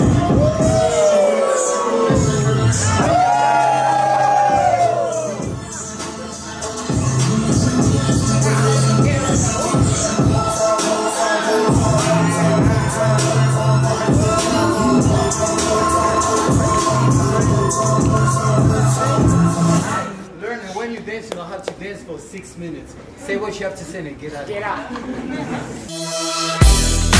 When you dance, you know how to dance for 6 minutes. Say what you have to say and get out. Get out.